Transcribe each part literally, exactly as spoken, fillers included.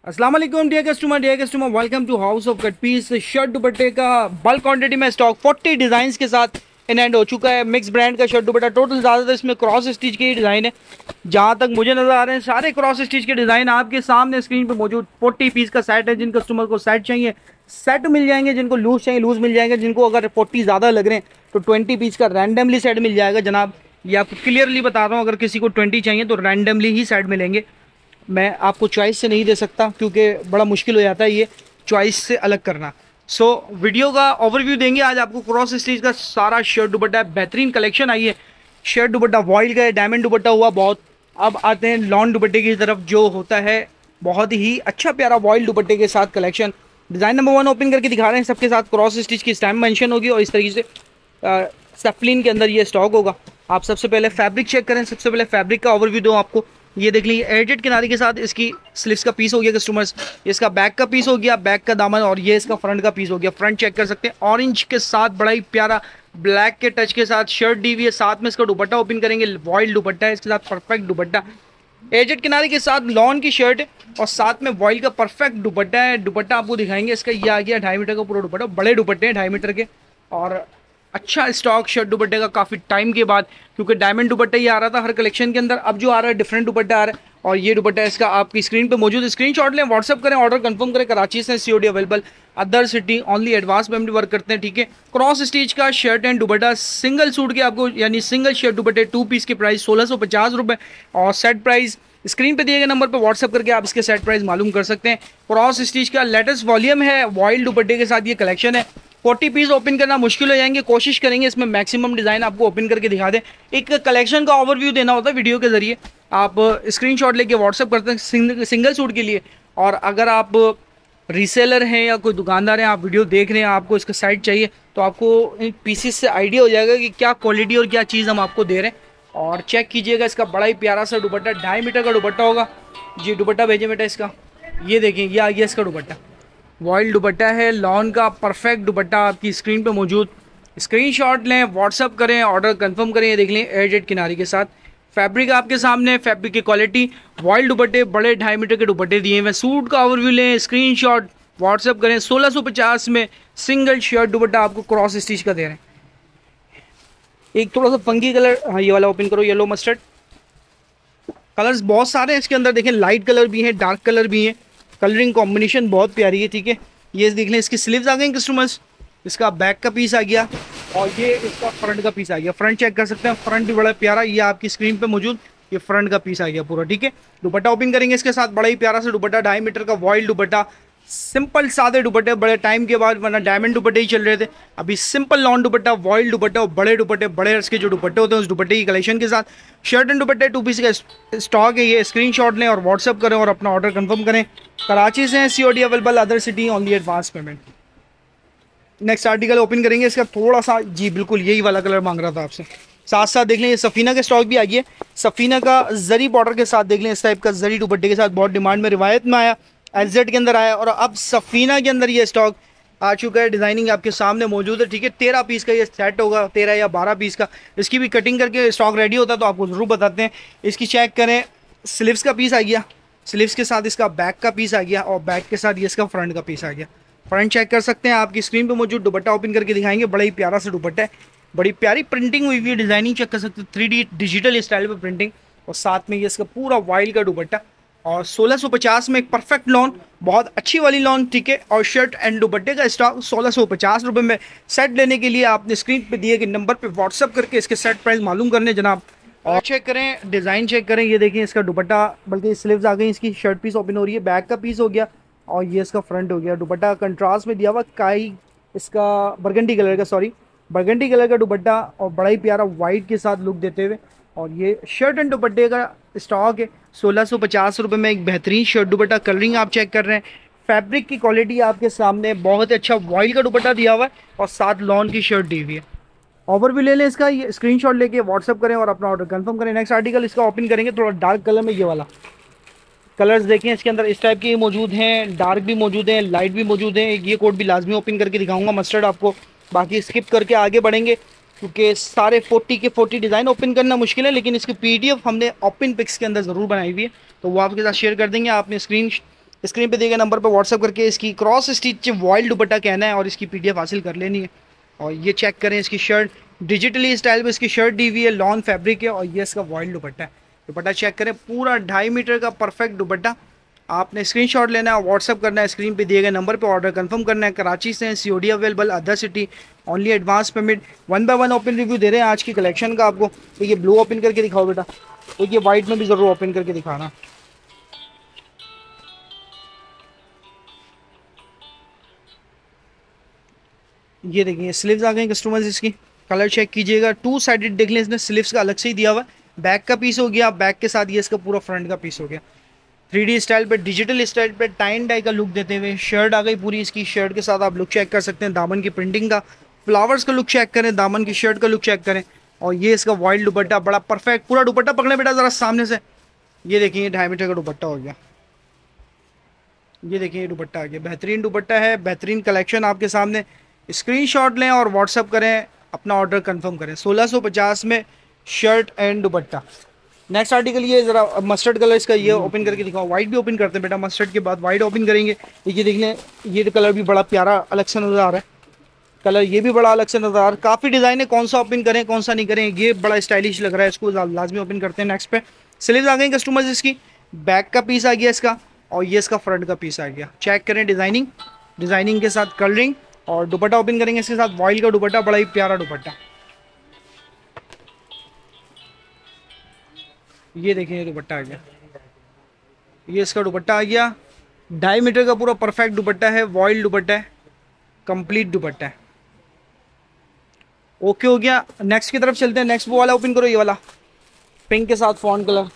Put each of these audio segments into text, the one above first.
अस्सलाम वालेकुम dear customer dear customer welcome to house of cut piece. Shirt दुपट्टे का बल्क क्वांटिटी में स्टॉक चालीस डिज़ाइंस के साथ इन एंड हो चुका है। मिक्स ब्रांड का शर्ट दुपट्टा टोटल ज़्यादातर इसमें क्रॉस स्टिच के ही डिज़ाइन है। जहाँ तक मुझे नज़र आ रहे हैं सारे क्रॉस स्टिच के डिज़ाइन आपके सामने स्क्रीन पे मौजूद। चालीस पीस का सेट है। जिन कस्टमर को सेट चाहिए सेट मिल जाएंगे, जिनको लूज़ चाहिए लूज़ मिल जाएंगे, जिनको अगर चालीस ज़्यादा लग रहे हैं तो बीस पीस का रैंडमली सेट मिल जाएगा जनाब। ये आपको क्लियरली बता रहा हूँ, अगर किसी को बीस चाहिए तो रैंडमली ही सेट मिलेंगे। मैं आपको चॉइस से नहीं दे सकता क्योंकि बड़ा मुश्किल हो जाता है ये चॉइस से अलग करना। सो so, वीडियो का ओवरव्यू देंगे आज आपको। क्रॉस स्टिच का सारा शर्ट दुपट्टा बेहतरीन कलेक्शन आई है। शर्ट दुपट्टा वॉइल का है, डायमंड दुपट्टा हुआ बहुत। अब आते हैं लॉन दुपट्टे की तरफ, जो होता है बहुत ही अच्छा प्यारा वॉइल दुपट्टे के साथ collection. Design number one open करके दिखा रहे हैं। सबके साथ क्रॉस स्टिच की स्टैम्प मेंशन होगी और इस तरीके से सेफलिन के अंदर ये स्टॉक होगा। आप सबसे पहले फैब्रिक चेक करें। सबसे पहले फैब्रिक का ओवरव्यू दो आपको। ये देख लीजिए एडिट किनारे के साथ इसकी स्लीव्स का पीस हो गया कस्टमर्स। इसका बैक का पीस हो गया, बैक का दामन, और ये इसका फ्रंट का पीस हो गया। फ्रंट चेक कर सकते हैं ऑरेंज के साथ बड़ा ही प्यारा ब्लैक के टच के साथ शर्ट दी हुई है। साथ में इसका दुपट्टा ओपन करेंगे, वॉइल दुपट्टा है इसके साथ, परफेक्ट दुपट्टा। एडिट किनारे के साथ लॉन की शर्ट है और साथ में वॉइल का परफेक्ट दुपट्टा है। दुपट्टा आपको दिखाएंगे इसका, ये आ गया ढाई मीटर का पूरा दुपट्टा। बड़े दुपट्टे हैं ढाई मीटर के और अच्छा स्टॉक शर्ट दुपट्टे का काफ़ी टाइम के बाद, क्योंकि डायमंड दुपट्टा ही आ रहा था हर कलेक्शन के अंदर। अब जो आ रहा है डिफरेंट दुपट्टा आ रहा है और ये दुपट्टा इसका आपकी स्क्रीन पे मौजूद। स्क्रीनशॉट लें, व्हाट्सअप करें, ऑर्डर कंफर्म करें। कराची से COD available, other city only advance payment work करते हैं, ठीक है। क्रॉस स्टिच का शर्ट एंड दुपट्टा सिंगल सूट के आपको, यानी सिंगल शर्ट दुपट्टे टू पीस के प्राइस सोलह सौ पचास रुपये और सेट प्राइस स्क्रीन पे दिए गए नंबर पे व्हाट्सअप करके आप इसके सेट प्राइस मालूम कर सकते हैं। क्रॉस स्टिच का लेटेस्ट वॉल्यूम है, वॉइल दुपट्टे के साथ ये कलेक्शन है। चालीस पीस ओपन करना मुश्किल हो जाएंगे, कोशिश करेंगे इसमें मैक्सिमम डिज़ाइन आपको ओपन करके दिखा दें। एक कलेक्शन का ओवरव्यू देना होता है वीडियो के जरिए। आप स्क्रीनशॉट लेके व्हाट्सअप करते हैं सिंग, सिंगल सूट के लिए। और अगर आप रीसेलर हैं या कोई दुकानदार हैं, आप वीडियो देख रहे हैं, आपको इसका साइट चाहिए तो आपको इन पीसीस से आइडिया हो जाएगा कि क्या क्वालिटी और क्या चीज़ हम आपको दे रहे हैं। और चेक कीजिएगा इसका बड़ा ही प्यारा सा दुपट्टा, ढाई मीटर का दुपट्टा होगा। जी दुपट्टा भेजे बेटा इसका, ये देखें ये आ गया इसका दुपट्टा। वॉइल दुपट्टा है, लॉन का परफेक्ट दुपट्टा आपकी स्क्रीन पे मौजूद। स्क्रीनशॉट लें, व्हाट्सअप करें, ऑर्डर कंफर्म करें। ये देख लें एडिट किनारे के साथ फैब्रिक आपके सामने, फैब्रिक की क्वालिटी, वॉइल दुपट्टे बड़े ढाई मीटर के दुपट्टे दिए हुए। सूट का ओवरव्यू लें, स्क्रीनशॉट व्हाट्सअप करें। सोलह सौ पचास में सिंगल शर्ट दुपट्टा आपको क्रॉस स्टिच का दे रहे हैं। एक थोड़ा सा फंकी कलर, हाँ ये वाला ओपन करो, येलो मस्टर्ड। कलर्स बहुत सारे हैं इसके अंदर, देखें लाइट कलर भी हैं, डार्क कलर भी हैं। कलरिंग कॉम्बिनेशन बहुत प्यारी है, ठीक है। ये देख लें इसकी स्लीव्स आ गई कस्टमर्स, इसका बैक का पीस आ गया और ये इसका फ्रंट का पीस आ गया। फ्रंट चेक कर सकते हैं, फ्रंट भी बड़ा प्यारा, ये आपकी स्क्रीन पे मौजूद ये फ्रंट का पीस आ गया पूरा, ठीक है। दुपट्टा ओपन करेंगे इसके साथ, बड़ा ही प्यारा सा दुपट्टा, ढाई मीटर का वॉइल दुपट्टा। सिंपल सादे दुपट्टे, बड़े टाइम के बाद, वरना डायमंड दुपट्टे ही चल रहे थे, अभी simple lawn dupatta, voile dupatta और बड़े दुपट्टे, बड़े अर्ज के जो दुपट्टे होते हैं उस दुपट्टे की कलेक्शन के साथ शर्ट एंड दुपट्टे टू पीस का स्टॉक है। ये स्क्रीनशॉट लें और व्हाट्सअप करें और अपना ऑर्डर कंफर्म करें। कराची से COD available, other city only advance payment. Next article open करेंगे इसका, थोड़ा सा जी बिल्कुल यही वाला कलर मांग रहा था आपसे। साथ साथ देख लें ये सफ़ीना का स्टॉक भी आ गया। सफ़ीना का जरी बॉर्डर के साथ देख लें, इस टाइप का जरी दुपट्टे के साथ बहुत डिमांड में, रिवायत में आया, एलजेड के अंदर आया और अब सफ़ीना के अंदर ये स्टॉक आ चुका है। डिज़ाइनिंग आपके सामने मौजूद है, ठीक है। तेरह पीस का ये सेट होगा, तेरह या बारह पीस का। इसकी भी कटिंग करके स्टॉक रेडी होता है तो आपको ज़रूर बताते हैं। इसकी चेक करें, स्लीव्स का पीस आ गया, स्लीव्स के साथ इसका बैक का पीस आ गया और बैक के साथ ये इसका फ्रंट का पीस आ गया। फ्रंट चेक कर सकते हैं, आपकी स्क्रीन पे मौजूद। दुपट्टा ओपन करके दिखाएंगे, बड़ा ही प्यारा सा दुपट्टा है, बड़ी प्यारी प्रिंटिंग हुई हुई है। डिज़ाइनिंग चेक कर सकते हैं, थ्री डी डिजिटल स्टाइल पर प्रिंटिंग और साथ में ये इसका पूरा वाइल का दुपट्टा। और सोलह सौ पचास में एक परफेक्ट लॉन, बहुत अच्छी वाली लॉन, ठीक है। और शर्ट एंड दुपट्टे का स्टॉक सोलह सौ पचास रुपये में। सेट लेने के लिए आपने स्क्रीन पे दिए गए नंबर पे व्हाट्सअप करके इसके सेट प्राइस मालूम करने जनाब। और चेक करें, डिज़ाइन चेक करें, ये देखिए इसका दुपट्टा, बल्कि स्लीव्स आ गई, इसकी शर्ट पीस ओपन हो रही है, बैक का पीस हो गया और ये इसका फ्रंट हो गया। दुपट्टा कंट्रास्ट में दिया हुआ, काई इसका बरगंडी कलर का, सॉरी बरगंडी कलर का दुपट्टा और बड़ा ही प्यारा वाइट के साथ लुक देते हुए। और ये शर्ट एंड दुपट्टे का स्टॉक है सोलह सौ पचास रुपये में। एक बेहतरीन शर्ट दुपट्टा, कलरिंग आप चेक कर रहे हैं, फैब्रिक की क्वालिटी आपके सामने, बहुत अच्छा वॉइल का दुपट्टा दिया हुआ है और साथ लॉन की शर्ट दी हुई है। ओवरव्यू ले लें इसका, ये स्क्रीनशॉट लेके व्हाट्सअप करें और अपना ऑर्डर कंफर्म करें। नेक्स्ट आर्टिकल इसका ओपन करेंगे, थोड़ा डार्क कलर में, ये वाला कलर्स देखें इसके अंदर इस टाइप के मौजूद हैं, डार्क भी मौजूद हैं, लाइट भी मौजूद हैं। ये कोड भी लाजमी ओपन करके दिखाऊंगा मस्टर्ड आपको, बाकी स्किप करके आगे बढ़ेंगे क्योंकि सारे चालीस के चालीस डिज़ाइन ओपन करना मुश्किल है। लेकिन इसकी पीडीएफ हमने ओपन पिक्स के अंदर ज़रूर बनाई हुई है, तो वो आपके साथ शेयर कर देंगे। आपने स्क्रीन स्क्रीन पे दिए गए नंबर पर व्हाट्सअप करके इसकी क्रॉस स्टिच वॉइल दुपट्टा कहना है और इसकी पीडीएफ हासिल कर लेनी है। और ये चेक करें, इसकी शर्ट डिजिटली स्टाइल में इसकी शर्ट दी हुई है, लॉन फैब्रिक है और ये इसका वॉइल दुपट्टा है। दुपट्टा चेक करें, पूरा ढाई मीटर का परफेक्ट दुपट्टा। आपने स्क्रीनशॉट लेना है, व्हाट्सअप करना है, स्क्रीन पे दिए गए नंबर पे ऑर्डर कंफर्म करना है। कराची से COD available, other city only advance payment. One by one open review दे रहे हैं आज की कलेक्शन का आपको। तो ये ब्लू ओपन करके दिखाओ बेटा, तो ये वाइट में भी ज़रूर ओपन करके दिखाना। ये देखिए स्लीव्स आ गए कस्टमर्स, इसकी कलर चेक कीजिएगा। टू साइडेड देख लें, इसने स्लीव्स का अलग से ही दिया हुआ है। बैक का पीस हो गया, बैक के साथ ये इसका पूरा फ्रंट का पीस हो गया। थ्री डी स्टाइल पे, डिजिटल स्टाइल पे टाइन डाई का लुक देते हुए शर्ट आ गई पूरी। इसकी शर्ट के साथ आप लुक चेक कर सकते हैं, दामन की प्रिंटिंग का, फ्लावर्स का लुक चेक करें, दामन की शर्ट का लुक चेक करें। और ये इसका वाइल्ड दुपट्टा, बड़ा परफेक्ट। पूरा दुपट्टा पकड़े बेटा ज़रा सामने से। ये देखिए ये ढाई मीटर का दुपट्टा हो गया। ये देखिए ये दुपट्टा आ गया, बेहतरीन दुपट्टा है, बेहतरीन कलेक्शन आपके सामने। स्क्रीनशॉट लें और व्हाट्सअप करें, अपना ऑर्डर कंफर्म करें। सोलह सौ पचास में shirt and dupatta. Next article ये ज़रा मस्टर्ड कलर इसका, ये ओपन करके दिखाओ। वाइट भी ओपन करते हैं बेटा, मस्टर्ड के बाद वाइट ओपन करेंगे। ये देख लें, ये कलर भी बड़ा प्यारा अलग से नज़र आ रहा है, कलर ये भी बड़ा अलग से नज़र आ रहा है। काफ़ी डिज़ाइन है, कौन सा ओपन करें कौन सा नहीं करें, ये बड़ा स्टाइलिश लग रहा है, इसको लाजमी ओपन करते हैं। नेक्स्ट पे स्लीव्स आ गई कस्टमर्स, इसकी बैक का पीस आ गया इसका और ये इसका फ्रंट का पीस आ गया। चेक करें डिज़ाइनिंग, डिज़ाइनिंग के साथ कलरिंग। और दुपट्टा ओपन करेंगे इसके साथ, वॉइल का दुपट्टा, बड़ा ही प्यारा दुपट्टा। ये देखिए ये दुपट्टा आ गया, ये इसका दुपट्टा आ गया। ढाई मीटर का पूरा परफेक्ट दुपट्टा है, वॉइल दुपट्टा है, कंप्लीट दुपट्टा है। ओके हो गया। नेक्स्ट की तरफ चलते हैं। नेक्स्ट वो वाला ओपन करो, ये वाला पिंक के साथ फॉन्ट कलर।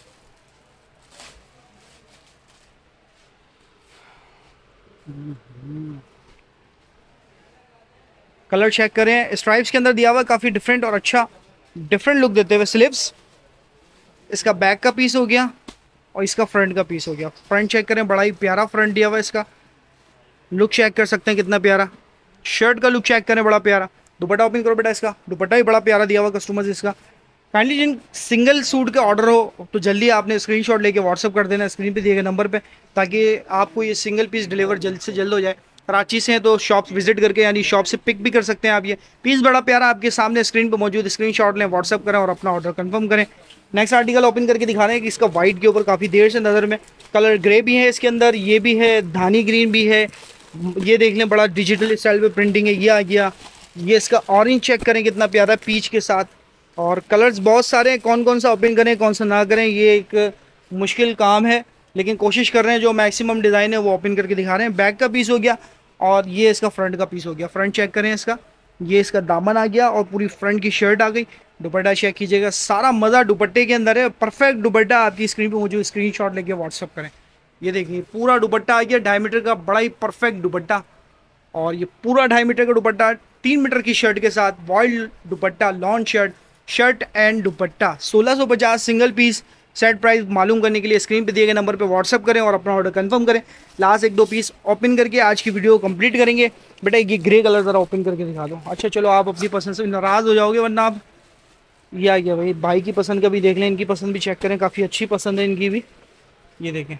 कलर चेक करें, स्ट्राइप्स के अंदर दिया हुआ, काफ़ी डिफरेंट और अच्छा डिफरेंट लुक देते हुए स्लीव्स। इसका बैक का पीस हो गया और इसका फ्रंट का पीस हो गया। फ्रंट चेक करें, बड़ा ही प्यारा फ्रंट दिया हुआ है, इसका लुक चेक कर सकते हैं कितना प्यारा। शर्ट का लुक चेक करें, बड़ा प्यारा। दुपट्टा ओपन करो बेटा, इसका दुपट्टा भी बड़ा प्यारा दिया हुआ कस्टमर्स इसका। काइंडली जिन सिंगल सूट का ऑर्डर हो तो जल्दी आपने स्क्रीनशॉट लेके व्हाट्सअप कर देना स्क्रीन पे दिए गए नंबर पे, ताकि आपको ये सिंगल पीस डिलीवर जल्द से जल्द हो जाए। कराची से हैं तो शॉप विजिट करके यानी शॉप से पिक भी कर सकते हैं आप। ये पीस बड़ा प्यारा आपके सामने स्क्रीन पे मौजूद, स्क्रीनशॉट लें, व्हाट्सअप करें और अपना ऑर्डर कंफर्म करें। नेक्स्ट आर्टिकल ओपन करके दिखा रहे हैं कि इसका वाइट के ऊपर काफ़ी देर से नज़र में कलर ग्रे भी है इसके अंदर, ये भी है, धानी ग्रीन भी है। ये देख लें, बड़ा डिजिटल स्टाइल पे प्रिंटिंग है, ये आ गया। ये इसका ऑरेंज चेक करें कितना प्यारा पीच के साथ। और कलर्स बहुत सारे हैं, कौन कौन सा ओपन करें कौन सा ना करें ये एक मुश्किल काम है, लेकिन कोशिश कर रहे हैं जो मैक्सिमम डिज़ाइन है वो ओपन करके दिखा रहे हैं। बैक का पीस हो गया और ये इसका फ्रंट का पीस हो गया। फ्रंट चेक करें इसका, ये इसका दामन आ गया और पूरी फ्रंट की शर्ट आ गई। दुपट्टा चेक कीजिएगा, सारा मज़ा दुपट्टे के अंदर है। परफेक्ट दुपट्टा आपकी स्क्रीन पे मौजूद, स्क्रीनशॉट लेके व्हाट्सअप करें। ये देखिए पूरा दुपट्टा आ गया, ढाई मीटर का, बड़ा ही परफेक्ट दुपट्टा। और ये पूरा ढाई मीटर का दुपट्टा, तीन मीटर की शर्ट के साथ, voiled dupatta, lawn shirt, shirt and dupatta. सोलह सौ पचास सिंगल पीस। सेट प्राइस मालूम करने के लिए स्क्रीन पे दिए गए नंबर पे व्हाट्सअप करें और अपना ऑर्डर कंफर्म करें। लास्ट एक दो पीस ओपन करके आज की वीडियो कंप्लीट करेंगे। बेटा ये ग्रे कलर ज़रा ओपन करके दिखा दो। अच्छा चलो, आप अपनी पसंद से नाराज़ हो जाओगे वरना आप। ये आ गया भाई, भाई की पसंद का भी देख लें, इनकी पसंद भी चेक करें, काफ़ी अच्छी पसंद है इनकी भी। ये देखें,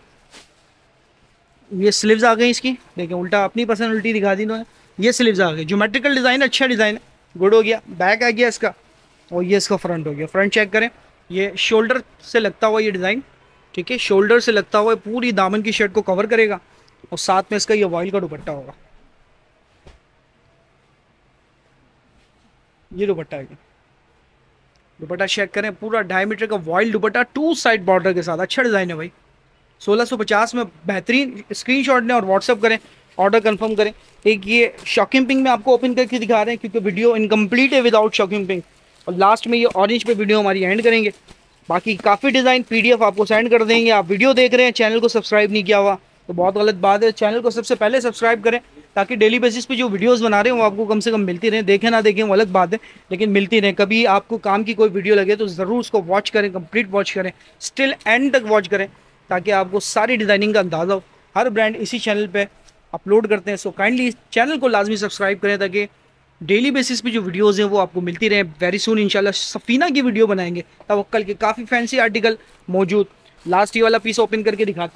ये स्लीव्स आ गई इसकी, देखें उल्टा अपनी पसंद उल्टी दिखा दी इन्होंने। ये स्लीव्स आ गई, ज्योमेट्रिकल डिज़ाइन, अच्छा डिज़ाइन है, गुड हो गया। बैक आ गया इसका और ये इसका फ्रंट हो गया। फ्रंट चेक करें, ये शोल्डर से लगता हुआ ये डिज़ाइन, ठीक है, शोल्डर से लगता हुआ पूरी दामन की शर्ट को कवर करेगा और साथ में इसका ये वॉइल का दुपट्टा होगा। ये दुपट्टा है, दुपट्टा चेक करें, पूरा ढाई मीटर का voile dupatta, two side border के साथ, अच्छा डिज़ाइन है भाई। सोलह सौ पचास में बेहतरीन। स्क्रीनशॉट लें और व्हाट्सअप करें, ऑर्डर कंफर्म करें। एक ये शॉकिंग पिंक में आपको ओपन करके दिखा रहे हैं क्योंकि वीडियो इनकम्प्लीट है विदाउट शॉकिंग पिंक। और लास्ट में ये ऑरेंज पे वीडियो हमारी एंड करेंगे। बाकी काफ़ी डिज़ाइन पीडीएफ आपको सेंड कर देंगे। आप वीडियो देख रहे हैं, चैनल को सब्सक्राइब नहीं किया हुआ तो बहुत गलत बात है। चैनल को सबसे पहले सब्सक्राइब करें ताकि डेली बेसिस पे जो वीडियोस बना रहे हैं वो आपको कम से कम मिलती रहें। देखें ना देखें वो अलग बात है, लेकिन मिलती रहें। कभी आपको काम की कोई वीडियो लगे तो ज़रूर उसको वॉच करें, कंप्लीट वॉच करें, स्टिल एंड तक वॉच करें ताकि आपको सारी डिज़ाइनिंग का अंदाज़ा हो। हर ब्रांड इसी चैनल पर अपलोड करते हैं, सो काइंडली चैनल को लाजमी सब्सक्राइब करें ताकि डेली बेसिस पे जो वीडियोस हैं वो आपको मिलती रहे। वेरी सून इंशाल्लाह सफ़ीना की वीडियो बनाएंगे, तवक्कल के काफ़ी फैंसी आर्टिकल मौजूद। लास्ट ये वाला पीस ओपन करके दिखाते हैं।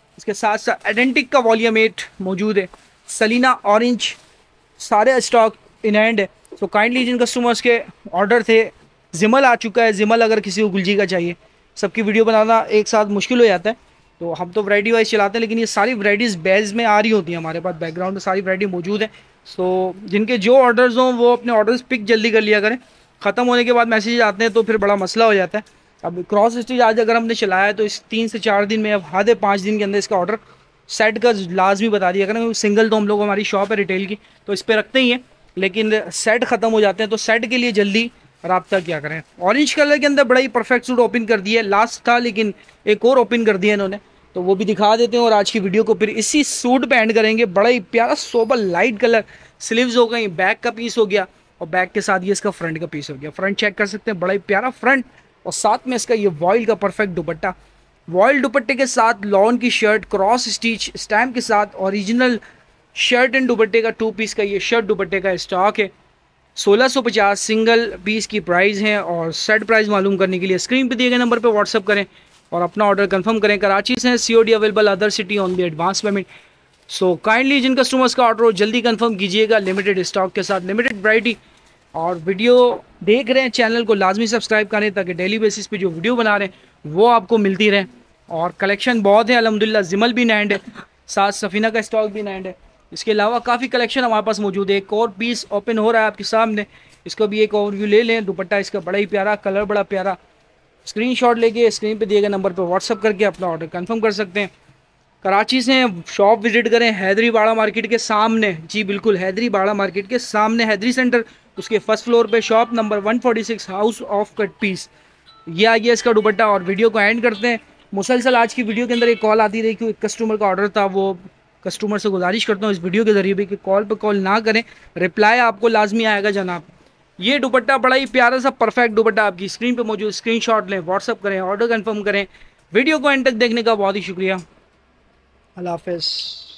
इसके साथ साथ एडेंटिक का वॉल्यूम एट मौजूद है, सलीना ऑरेंज सारे स्टॉक इन हैंड है। सो काइंडली जिन कस्टमर्स के ऑर्डर थे, जिमल आ चुका है। जिमल अगर किसी को गुलजी का चाहिए, सबकी वीडियो बनाना एक साथ मुश्किल हो जाता है, तो हम तो वैरायटी वाइज चलाते हैं, लेकिन ये सारी वैरायटीज़ बेज में आ रही होती हैं हमारे पास, बैकग्राउंड में सारी वैरायटी मौजूद है। सो जिनके जो ऑर्डर्स हों वो अपने ऑर्डर्स पिक जल्दी कर लिया करें, ख़त्म होने के बाद मैसेज आते हैं तो फिर बड़ा मसला हो जाता है। अब क्रॉस स्टिच आज अगर हमने चलाया है तो इस तीन से चार दिन में, अब आधे पाँच दिन के अंदर इसका ऑर्डर सेट का लाजमी बता दिया करें। सिंगल तो हम लोग, हमारी शॉप है रिटेल की, तो इस पर रखते ही हैं, लेकिन सेट ख़त्म हो जाते हैं, तो सेट के लिए जल्दी राब्ता क्या करें। ऑरेंज कलर के अंदर बड़ा ही परफेक्ट सूट ओपन कर दिया है, लास्ट था लेकिन एक और ओपन कर दिया इन्होंने, तो वो भी दिखा देते हैं। और आज की वीडियो को फिर इसी सूट पे एंड करेंगे। बड़ा ही प्यारा सोबर लाइट कलर, स्लीव्स हो गई, बैक का पीस हो गया, और बैक के साथ ये इसका फ्रंट का पीस हो गया। फ्रंट चेक कर सकते हैं, बड़ा ही प्यारा फ्रंट, और साथ में इसका ये वॉइल का परफेक्ट दुपट्टा, वॉइल दुपट्टे के साथ लॉन की शर्ट, क्रॉस स्टिच स्टैम्प के साथ ओरिजिनल शर्ट एंड दुपट्टे का टू पीस का ये शर्ट दुपट्टे का स्टॉक है। सोलह सौ पचास सिंगल पीस की प्राइस है, और सेट प्राइस मालूम करने के लिए स्क्रीन पे दिए गए नंबर पे व्हाट्सअप करें और अपना ऑर्डर कंफर्म करें। कराची से COD available, other city on the advance payment. So kindly जिन कस्टमर्स का ऑर्डर हो जल्दी कंफर्म कीजिएगा, लिमिटेड स्टॉक के साथ, लिमिटेड वैरायटी। और वीडियो देख रहे हैं, चैनल को लाजमी सब्सक्राइब करें ताकि डेली बेसिस पे जो वीडियो बना रहे हैं वो आपको मिलती रहे। और कलेक्शन बहुत है अल्हम्दुलिल्लाह, जिमल भी नैंड है, साथ सफ़ीना का स्टॉक भी नैंड है। इसके अलावा काफ़ी कलेक्शन हमारे पास मौजूद है। एक और पीस ओपन हो रहा है आपके सामने, इसको भी एक ओवरव्यू ले लें। दुपट्टा इसका बड़ा ही प्यारा, कलर बड़ा प्यारा। स्क्रीनशॉट लेके स्क्रीन पे दिए गए नंबर पर व्हाट्सअप करके अपना ऑर्डर कंफर्म कर सकते हैं। कराची से शॉप विजिट करें, हैदरी बाड़ा मार्केट के सामने, जी बिल्कुल हैदरी बाड़ा मार्केट के सामने हैदरी सेंटर, उसके फर्स्ट फ्लोर पे shop number one forty six, house of cut piece. ये आइए इसका दुपट्टा। और वीडियो को एंड करते हैं। मुसलसल आज की वीडियो के अंदर एक कॉल आती रही कि एक कस्टमर का ऑर्डर था, वो कस्टमर से गुजारिश करता हूँ इस वीडियो के ज़रिए भी कि कॉल पे कॉल ना करें, रिप्लाई आपको लाजमी आएगा जनाब। ये दुपट्टा बड़ा ही प्यारा सा परफेक्ट दुपट्टा आपकी स्क्रीन पे मौजूद, स्क्रीनशॉट लें, व्हाट्सअप करें, ऑर्डर कंफर्म करें। वीडियो को एंड तक देखने का बहुत ही शुक्रिया। अल्लाह हाफ़िज़।